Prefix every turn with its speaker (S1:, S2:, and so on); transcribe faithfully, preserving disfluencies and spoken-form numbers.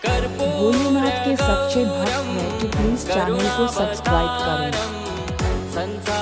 S1: भोलेनाथ के सच्चे भक्त हैं तो प्लीज चैनल को सब्सक्राइब करें।